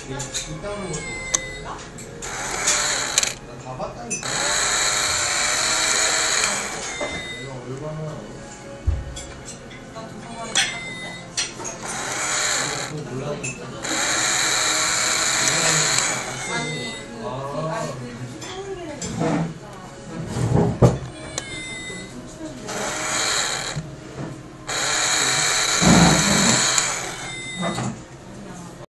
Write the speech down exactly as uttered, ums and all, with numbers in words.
있다는 것도 나 다 봤다니까. 내가 얼마나 나 도서관에 갔는데 내가 그거 몰랐는데